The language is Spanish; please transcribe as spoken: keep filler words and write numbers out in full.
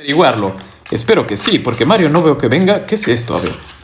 averiguarlo. Espero que sí, porque Mario no veo que venga. ¿Qué es esto? A ver.